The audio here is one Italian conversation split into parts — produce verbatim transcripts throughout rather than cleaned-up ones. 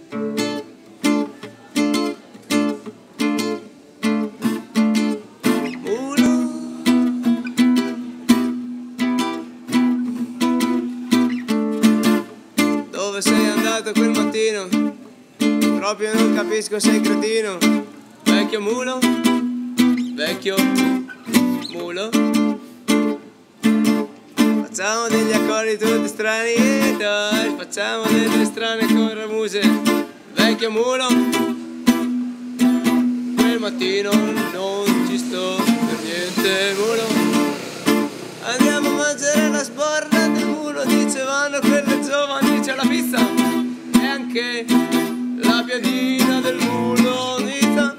Dove sei andato quel mattino? Proprio non capisco, sei cretino. Vecchio mulo, vecchio mulo. Facciamo degli accordi tutti strani e dai, facciamo delle strane corramuse. Vecchio mulo, quel mattino non ci sto per niente mulo. Andiamo a mangiare la sporra del mulo, dicevano quelle giovani, c'è la pizza e anche la piadina del mulo unita.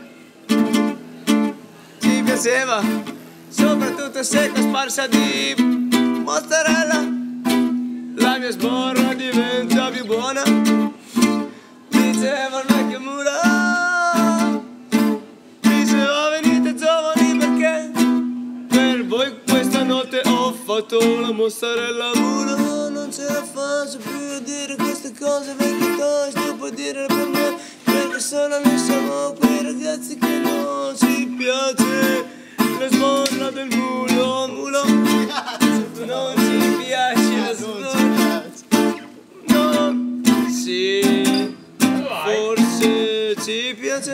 Ci piaceva, soprattutto se cosparsa di mozzarella, la mia sborra diventa più buona. Diceva il vecchio mulo, diceva venite giovani perché per voi questa notte ho fatto la mozzarella. Mulo non ce la faccio più a dire queste cose vecchie toste, tu puoi dire per me, perché solo noi siamo quei ragazzi che non ci piace la sborra del mulo. Mulo, non ci piace la sborra. No, sì, forse ci piace.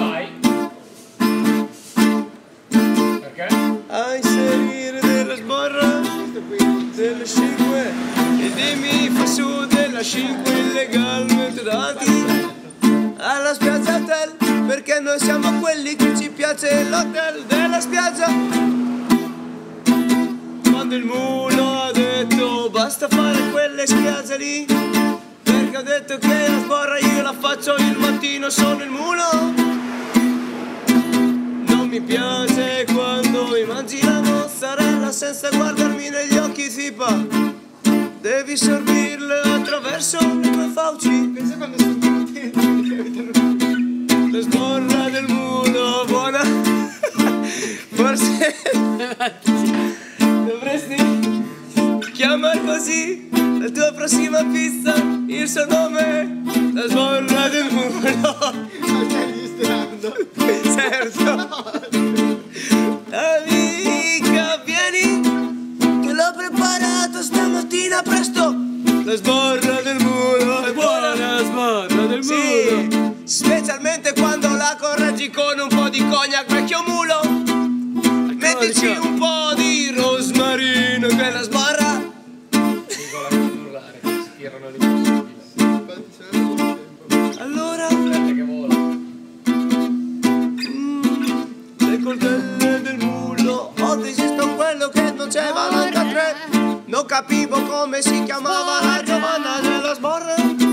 Perché? A inserire della sborra delle cinque e dimmi fa su della cinque illegalmente dati alla spiaggia hotel, perché noi siamo quelli che ci piace l'hotel della spiaggia. Quando il mulo ha detto basta fare quelle spiagge lì, perché ho detto che la sborra io la faccio il mattino, sono il mulo. Non mi piace quando mi mangi la mozzarella senza guardarmi negli occhi, tipa. Devi sorbirle attraverso le tue fauci. Pensa quando sono La sborra del mulo buona. Forse dovresti chiamare così la tua prossima pizza, il suo nome, la sborra del mulo. Ma stai registrando? Certo. Amica, vieni, che l'ho preparato stamattina presto. La sborra del mulo è buona, la sborra del mulo. Sì, specialmente quando la correggi con un po' di cognac, vecchio mulo. Mettici un po' di rosmarino, che la sborra. Dico la urlare, si tirano l'impossibile. Allora, Aspetta che vola. mm, le coltelle del mulo, ho deciso quello che non c'è novantatré. Non capivo come si chiamava la Giovanna della sborra.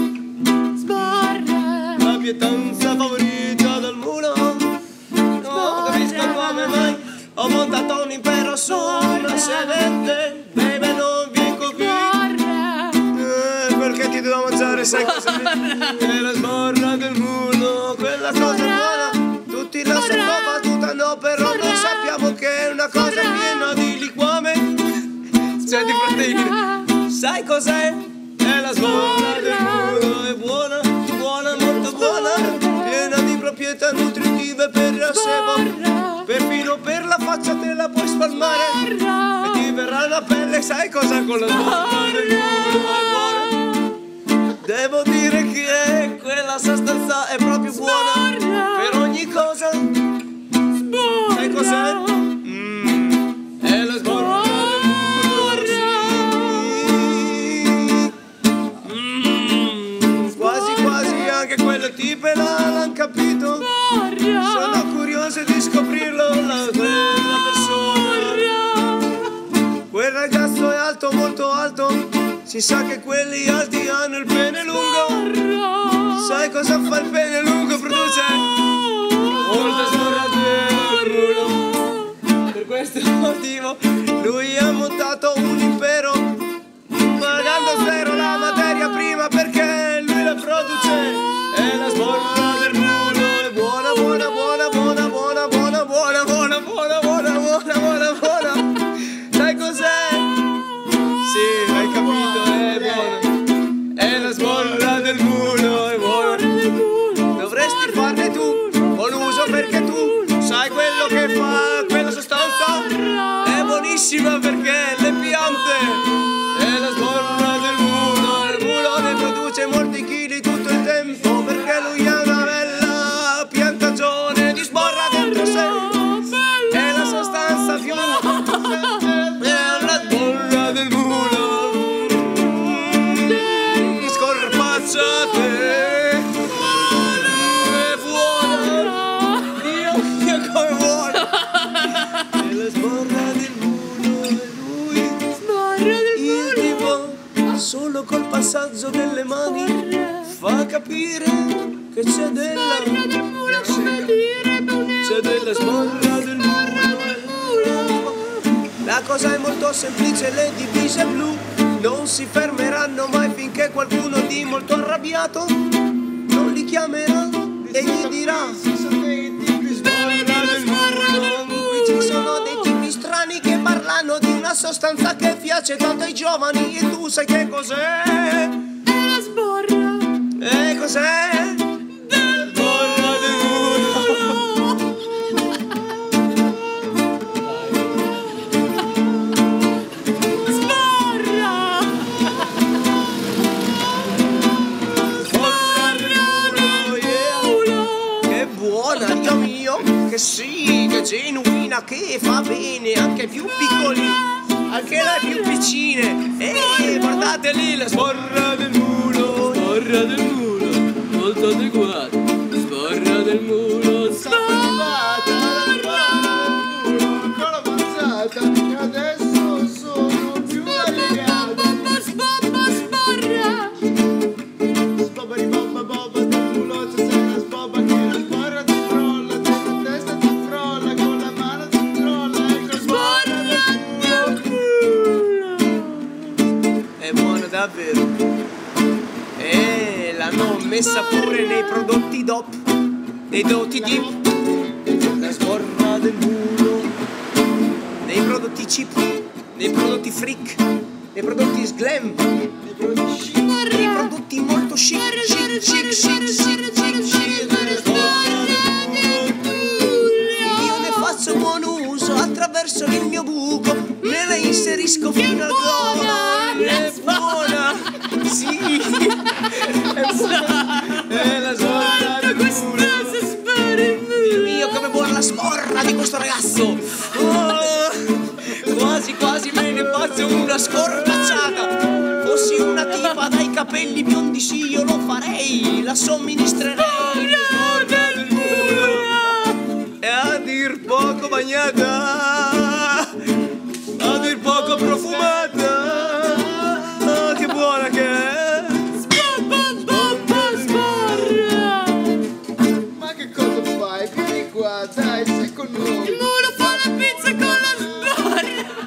Sborra, La pietanza favorita del mulo. Non capisco come mai ho montato un impero su una sedente. Baby, non vinco qui. sborra, Eh, perché ti devo mangiare, sai cosa? È la sborra del mulo, quella cosa buona. Tutti la sanno battuta, no, però noi sappiamo che è una cosa piena di liquame. C'è di proteine. Sai cos'è? È la sborra del mulo, è buona, buona, molto buona, piena di proprietà nutritive per il sebo, perfino per la faccia te la puoi spalmare e ti verrà la pelle. Sai cosa con la sborra del mulo è buona? Devo dire che quella sostanza è proprio buona per ogni cosa. Sai cos'è? Mm, è la sborra del mulo, sì. Mm, quasi quasi anche quelle tipe l'hanno capito. Sono curioso di scoprirlo, la, quella persona. Quel ragazzo è alto, molto alto. Si sa che quelli alti hanno il pene lungo. Sai cosa fa il pene lungo? Produce molta sborra del mulo. Per questo motivo lui ha montato un impero, pagando zero la materia prima perché lui la produce. E la sborra del mulo è buona, buona, buona, buona, buona, buona, buona, buona, buona, buona, buona, buona, buona. Sai cos'è? Sì, hai capito, è buona. È la sborra del mulo, è buona. utilissima perché le piante è la sborra del mulo. Il mulo ne produce molti chili tutto il tempo perché lui ha una bella piantagione di sborra dentro sé. È la sostanza più è la sborra del mulo. Scorpacciate. È buona. Dio mio come buona. È la sborra del mulo e lui il tipo solo col passaggio delle mani fa capire che c'è della c'è della sborra del mulo. La cosa è molto semplice, le divise blu non si fermeranno mai finché qualcuno di molto arrabbiato non li chiamerà e gli dirà qui ci sono dei tipi strani che parlano di una sostanza che piace tanto ai giovani e tu sai che cos'è? È la sborra. E cos'è? Del Sborra del mulo. Sborra. Sborra del mulo, yeah. Che buona, Dio mio, che sì, che genuina, che fa bene anche ai più piccoli, anche le più piccine. E guardate lì la sborra del mulo, sborra del mulo, molto adeguata, sborra del mulo, Salvata, ancora avanzata, che adesso sono più allegata. Sbobba sborra. Sbobba di bobba bobba del mulo, c'è una sbobba che la sborra ti crolla, c'è la testa ti crolla, con la mano ti crolla, ecco sborra del mulo. è buona davvero. E l'hanno messa pure nei prodotti D O P, nei prodotti dip, la sborra del mulo, nei prodotti cheap, nei prodotti freak, nei prodotti sglam, nei prodotti chic, nei prodotti molto chic, chic, chic, chic, chic, chic, chic, la sborra del mulo. Io ne faccio buon uso attraverso il mio buco, me la inserisco fino al gola. È buona, sì, è buona, è la sborra del mulo. Dio mio, come buona la sborra di questo ragazzo. Oh, quasi quasi me ne faccio una scorpacciata. Fossi una tipa dai capelli biondi sì io lo farei, la somministrerei. La sborra del mulo è a dir poco bagnata, a dir poco profumata. Oh, che buona che è. Ma che cosa fai? Vieni qua, dai, sei con noi. Il mulo fa la pizza con la sborra.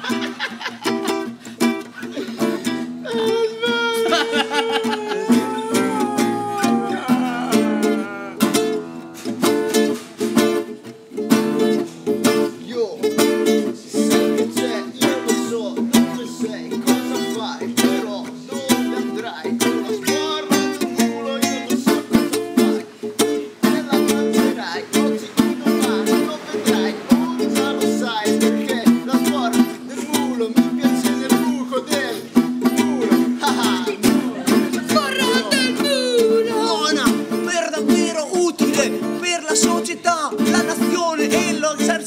Io, si sa che c'è, io lo so, dove sei, cosa fai, però dove andrai? Con la sborra del mulo io lo so cosa fai. Te la mangerai, oggi, domani, lo vedrai, non già lo sai, perché la sborra del mulo mi piace nel buco del mulo. Ah ah, Sborra del mulo. Buona, per davvero utile per la società, la nazione e l'esercito